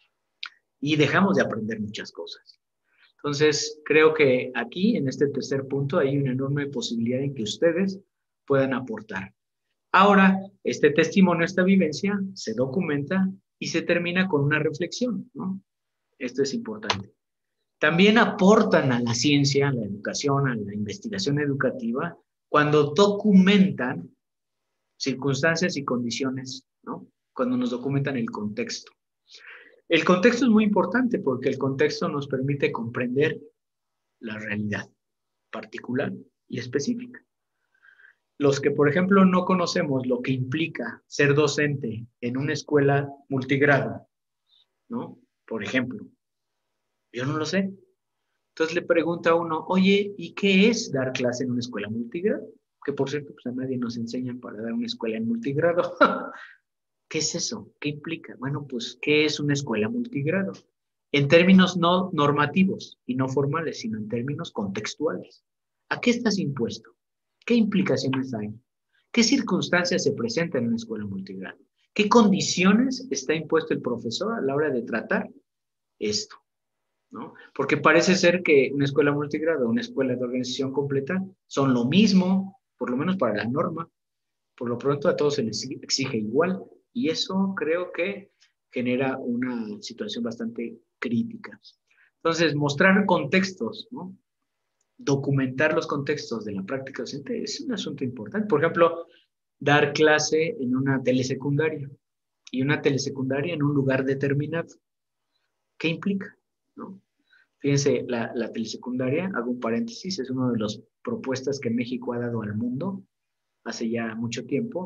Y dejamos de aprender muchas cosas. Entonces, creo que aquí, en este tercer punto, hay una enorme posibilidad en que ustedes puedan aportar. Ahora, este testimonio, esta vivencia, se documenta y se termina con una reflexión, ¿no? Esto es importante. También aportan a la ciencia, a la educación, a la investigación educativa, cuando documentan circunstancias y condiciones, ¿no? Cuando nos documentan el contexto. El contexto es muy importante porque el contexto nos permite comprender la realidad particular y específica. Los que, por ejemplo, no conocemos lo que implica ser docente en una escuela multigrado, ¿no? Por ejemplo, yo no lo sé. Entonces le pregunta a uno, oye, ¿y qué es dar clase en una escuela multigrado? Que por cierto, pues a nadie nos enseñan para dar una escuela en multigrado. ¿Qué es eso? ¿Qué implica? Bueno, pues, ¿qué es una escuela multigrado? En términos no normativos y no formales, sino en términos contextuales. ¿A qué estás impuesto? ¿Qué implicaciones hay? ¿Qué circunstancias se presentan en una escuela multigrado? ¿Qué condiciones está impuesto el profesor a la hora de tratar esto? ¿No? Porque parece ser que una escuela multigrado, una escuela de organización completa, son lo mismo, por lo menos para la norma. Por lo pronto a todos se les exige igual y eso creo que genera una situación bastante crítica. Entonces, mostrar contextos, ¿no? Documentar los contextos de la práctica docente es un asunto importante. Por ejemplo, dar clase en una telesecundaria y una telesecundaria en un lugar determinado. ¿Qué implica? ¿No? Fíjense, la, la telesecundaria, hago un paréntesis, es una de las propuestas que México ha dado al mundo hace ya mucho tiempo,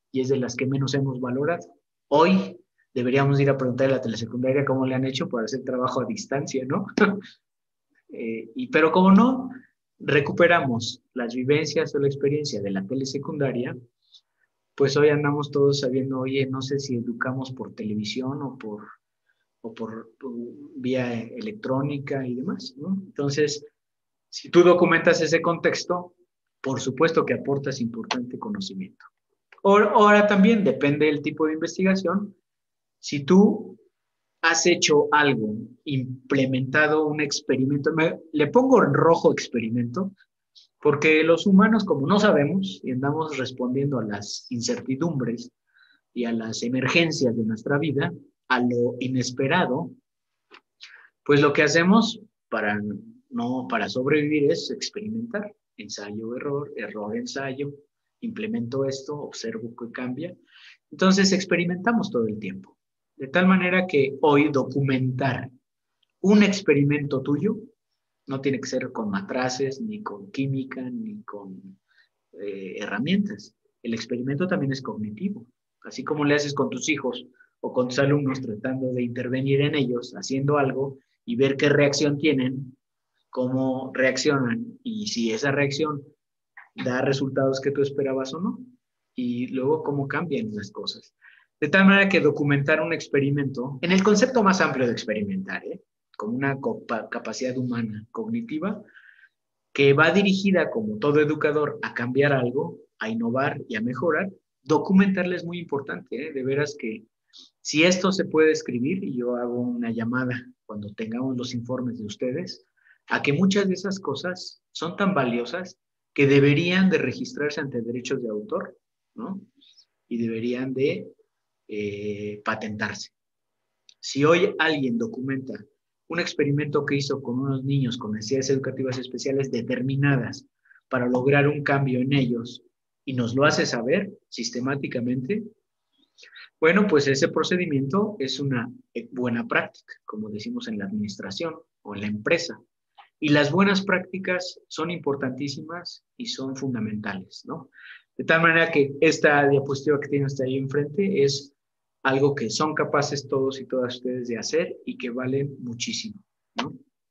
y es de las que menos hemos valorado. Hoy deberíamos ir a preguntarle a la telesecundaria cómo le han hecho para hacer trabajo a distancia, ¿no? eh, y, pero como no recuperamos las vivencias o la experiencia de la telesecundaria, pues hoy andamos todos sabiendo, oye, no sé si educamos por televisión o por, o por, por vía electrónica y demás, ¿no? Entonces, si tú documentas ese contexto, por supuesto que aportas importante conocimiento. Ahora también depende del tipo de investigación. Si tú has hecho algo, implementado un experimento, me, le pongo en rojo experimento, porque los humanos, como no sabemos y andamos respondiendo a las incertidumbres y a las emergencias de nuestra vida, a lo inesperado, pues lo que hacemos para, no, para sobrevivir es experimentar, ensayo, error, error, ensayo, implemento esto, observo que cambia. Entonces experimentamos todo el tiempo. De tal manera que hoy documentar un experimento tuyo no tiene que ser con matraces, ni con química, ni con eh, herramientas. El experimento también es cognitivo. Así como le haces con tus hijos o con tus alumnos tratando de intervenir en ellos, haciendo algo y ver qué reacción tienen, cómo reaccionan y si esa reacción da resultados que tú esperabas o no. Y luego cómo cambian las cosas. De tal manera que documentar un experimento, en el concepto más amplio de experimentar, ¿eh? Como una capacidad humana cognitiva, que va dirigida, como todo educador, a cambiar algo, a innovar y a mejorar, documentarla es muy importante, ¿eh? De veras que si esto se puede escribir, y yo hago una llamada cuando tengamos los informes de ustedes, a que muchas de esas cosas son tan valiosas que deberían de registrarse ante derechos de autor, ¿no? Y deberían de eh, patentarse. Si hoy alguien documenta un experimento que hizo con unos niños con necesidades educativas especiales determinadas para lograr un cambio en ellos y nos lo hace saber sistemáticamente, bueno, pues ese procedimiento es una buena práctica, como decimos en la administración o en la empresa. Y las buenas prácticas son importantísimas y son fundamentales, ¿no? De tal manera que esta diapositiva que tiene usted ahí enfrente es algo que son capaces todos y todas ustedes de hacer y que valen muchísimo, ¿no?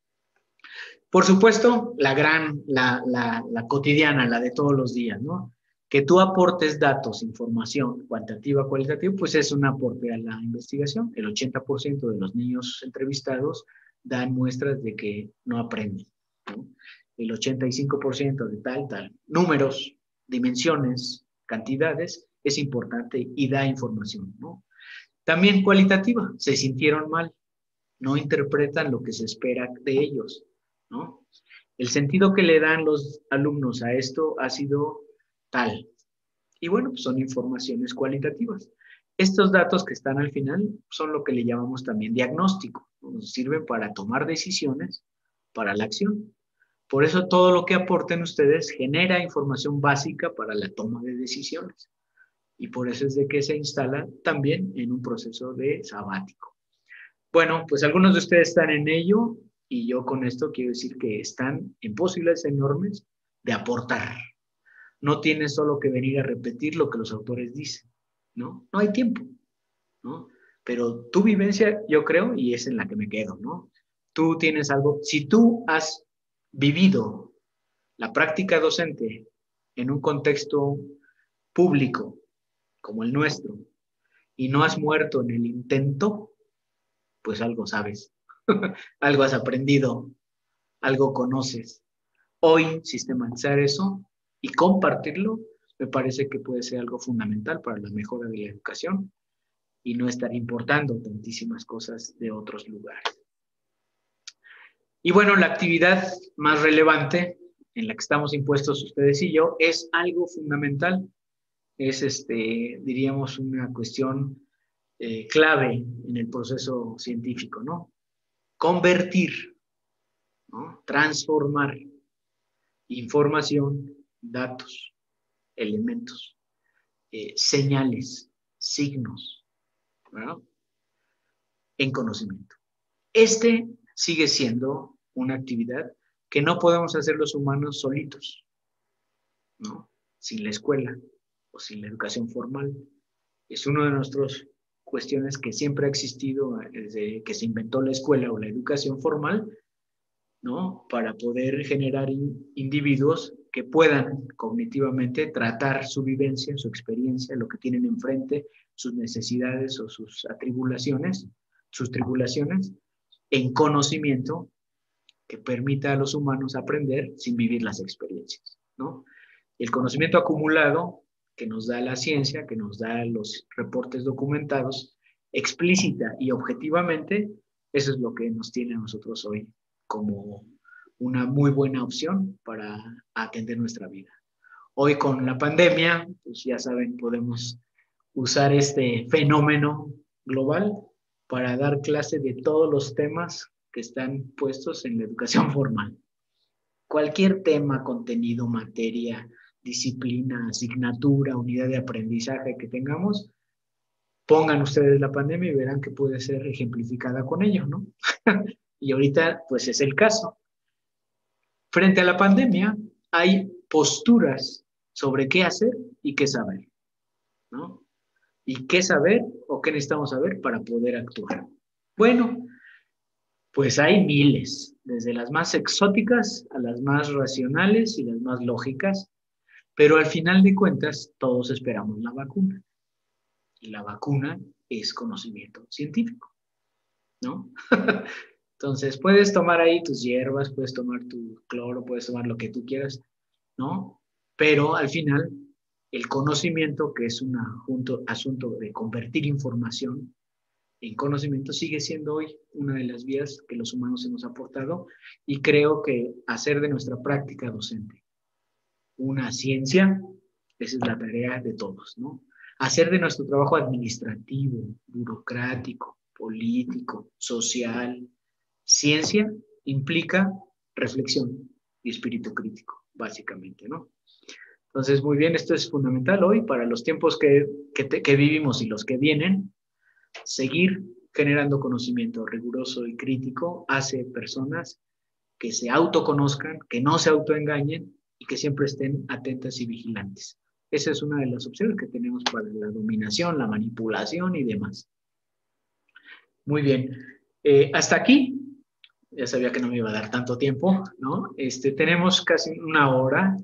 Por supuesto, la gran, la, la, la cotidiana, la de todos los días, ¿no? Que tú aportes datos, información cuantitativa, cualitativa, pues es un aporte a la investigación. El ochenta por ciento de los niños entrevistados dan muestras de que no aprenden, ¿no? El ochenta y cinco por ciento de tal, tal. Números, dimensiones, cantidades, es importante y da información, ¿no? También cualitativa, se sintieron mal, no interpretan lo que se espera de ellos, ¿no? El sentido que le dan los alumnos a esto ha sido tal. Y bueno, pues son informaciones cualitativas. Estos datos que están al final son lo que le llamamos también diagnóstico. Nos sirven para tomar decisiones para la acción. Por eso todo lo que aporten ustedes genera información básica para la toma de decisiones. Y por eso es de que se instala también en un proceso de sabático. Bueno, pues algunos de ustedes están en ello y yo con esto quiero decir que están en posibilidades enormes de aportar. No tienes solo que venir a repetir lo que los autores dicen, ¿no? No hay tiempo, ¿no? Pero tu vivencia, yo creo, y es en la que me quedo, ¿no? Tú tienes algo, si tú has vivido la práctica docente en un contexto público como el nuestro y no has muerto en el intento, pues algo sabes, algo has aprendido, algo conoces. Hoy sistematizar eso y compartirlo me parece que puede ser algo fundamental para la mejora de la educación y no estar importando tantísimas cosas de otros lugares. Y bueno, la actividad más relevante en la que estamos impuestos ustedes y yo es algo fundamental. Es, este, diríamos, una cuestión eh, clave en el proceso científico, ¿no? Convertir, ¿no? Transformar información, datos, elementos, eh, señales, signos, ¿verdad? En conocimiento. Este sigue siendo una actividad que no podemos hacer los humanos solitos, ¿no? Sin la escuela o sin la educación formal. Es una de nuestras cuestiones que siempre ha existido desde que se inventó la escuela o la educación formal, ¿no? Para poder generar in, individuos que puedan cognitivamente tratar su vivencia, su experiencia, lo que tienen enfrente, sus necesidades o sus atribulaciones, sus tribulaciones, en conocimiento que permita a los humanos aprender sin vivir las experiencias, ¿no? El conocimiento acumulado que nos da la ciencia, que nos da los reportes documentados, explícita y objetivamente, eso es lo que nos tiene a nosotros hoy como una muy buena opción para atender nuestra vida. Hoy con la pandemia, pues ya saben, podemos usar este fenómeno global para dar clase de todos los temas que están puestos en la educación formal. Cualquier tema, contenido, materia, disciplina, asignatura, unidad de aprendizaje que tengamos, pongan ustedes la pandemia y verán que puede ser ejemplificada con ello, ¿no? Y ahorita, pues es el caso. Frente a la pandemia, hay posturas sobre qué hacer y qué saber, ¿no? Y qué saber o qué necesitamos saber para poder actuar. Bueno, pues hay miles, desde las más exóticas a las más racionales y las más lógicas, pero al final de cuentas todos esperamos la vacuna. Y la vacuna es conocimiento científico, ¿no? Entonces, puedes tomar ahí tus hierbas, puedes tomar tu cloro, puedes tomar lo que tú quieras, ¿no? Pero al final, el conocimiento, que es un asunto, asunto de convertir información en conocimiento, sigue siendo hoy una de las vías que los humanos hemos aportado y creo que hacer de nuestra práctica docente una ciencia, esa es la tarea de todos, ¿no? Hacer de nuestro trabajo administrativo, burocrático, político, social, ciencia, implica reflexión y espíritu crítico, básicamente, ¿no? Entonces, muy bien, esto es fundamental hoy para los tiempos que, que, te, que vivimos y los que vienen. Seguir generando conocimiento riguroso y crítico hace personas que se autoconozcan, que no se autoengañen y que siempre estén atentas y vigilantes. Esa es una de las opciones que tenemos para la dominación, la manipulación y demás. Muy bien. Eh, hasta aquí, ya sabía que no me iba a dar tanto tiempo, ¿no? Este, tenemos casi una hora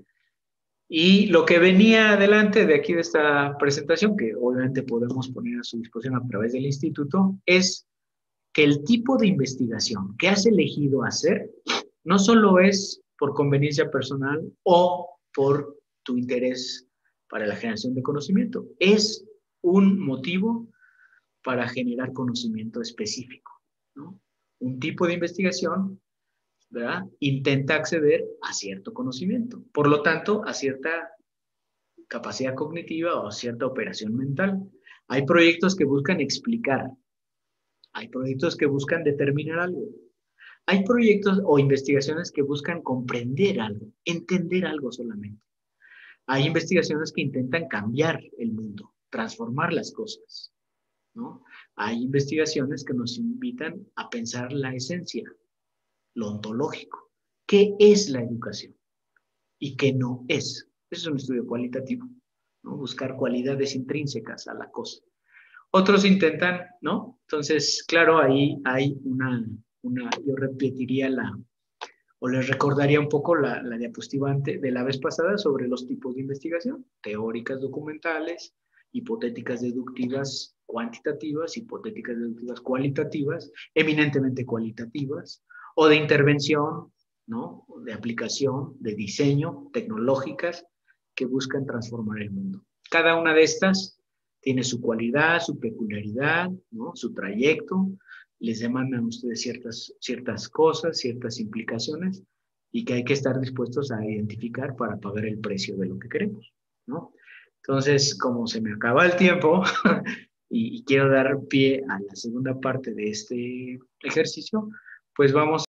y lo que venía adelante de aquí de esta presentación, que obviamente podemos poner a su disposición a través del instituto, es que el tipo de investigación que has elegido hacer no solo es por conveniencia personal o por tu interés para la generación de conocimiento, es un motivo para generar conocimiento específico, ¿no? Un tipo de investigación, ¿verdad? Intenta acceder a cierto conocimiento, por lo tanto, a cierta capacidad cognitiva o a cierta operación mental. Hay proyectos que buscan explicar, hay proyectos que buscan determinar algo, hay proyectos o investigaciones que buscan comprender algo, entender algo solamente. Hay investigaciones que intentan cambiar el mundo, transformar las cosas, ¿no? Hay investigaciones que nos invitan a pensar la esencia, lo ontológico. ¿Qué es la educación? ¿Y qué no es? Eso es un estudio cualitativo, ¿no? Buscar cualidades intrínsecas a la cosa. Otros intentan, ¿no? Entonces, claro, ahí hay una, una yo repetiría la, o les recordaría un poco la, la diapositiva de la vez pasada sobre los tipos de investigación, teóricas documentales, hipotéticas deductivas cuantitativas, hipotéticas deductivas cualitativas, eminentemente cualitativas, o de intervención, ¿no? De aplicación, de diseño, tecnológicas, que buscan transformar el mundo. Cada una de estas tiene su cualidad, su peculiaridad, ¿no? Su trayecto, les demandan a ustedes ciertas, ciertas cosas, ciertas implicaciones, y que hay que estar dispuestos a identificar para pagar el precio de lo que queremos, ¿no? Entonces, como se me acaba el tiempo y, y quiero dar pie a la segunda parte de este ejercicio, pues vamos